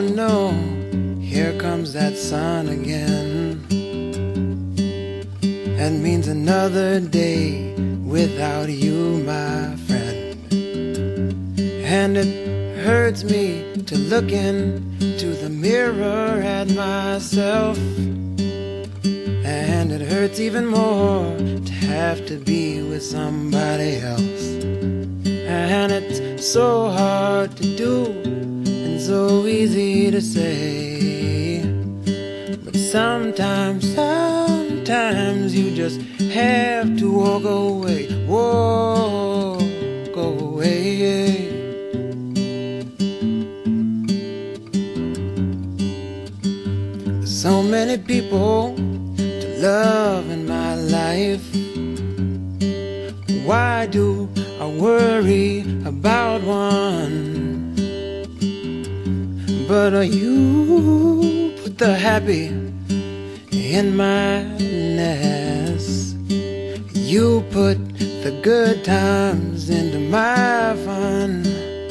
no, here comes that sun again. That means another day without you, my friend. And it hurts me to look into the mirror at myself. And it hurts even more to have to be with somebody else. And it's so hard to do and so easy to say. But sometimes you just have to walk away. Walk away. There's so many people to love in my life. Why do I worry about one? But you put the happy in my nest. You put the good times into my fun.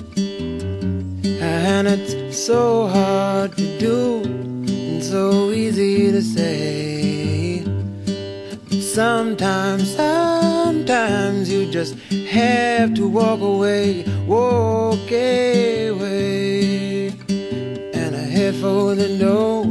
And it's so hard to do and so easy to say. But sometimes you just have to walk away. Walk away. And I head for the door.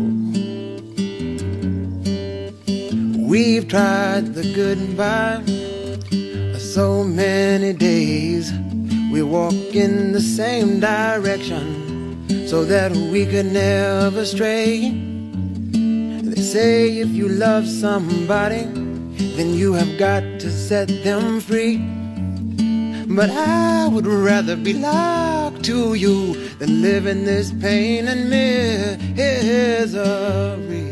We've tried the goodbye so many days. We walk in the same direction so that we could never stray. They say if you love somebody, then you have got to set them free. But I would rather be locked to you than live in this pain and misery.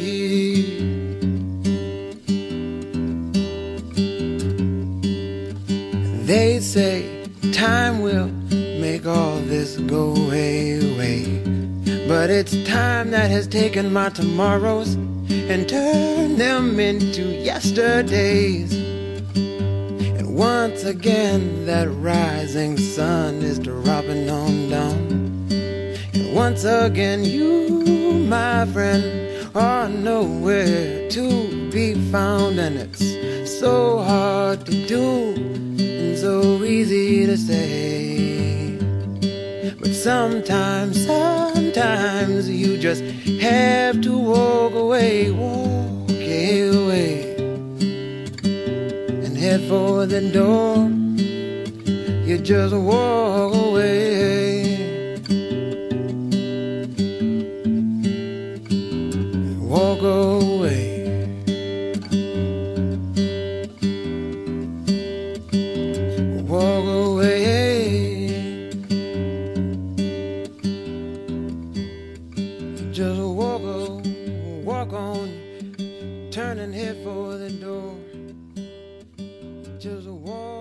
They say time will make all this go away. But it's time that has taken my tomorrows and turned them into yesterdays. And once again that rising sun is dropping on down. And once again you, my friend, are nowhere to be found. And it's so hard to do and so easy to say. But sometimes you just have to walk away. Walk away and head for the door. You just walk away. Walk away. Walk away. Just walk on, turn and head for the door. Just walk.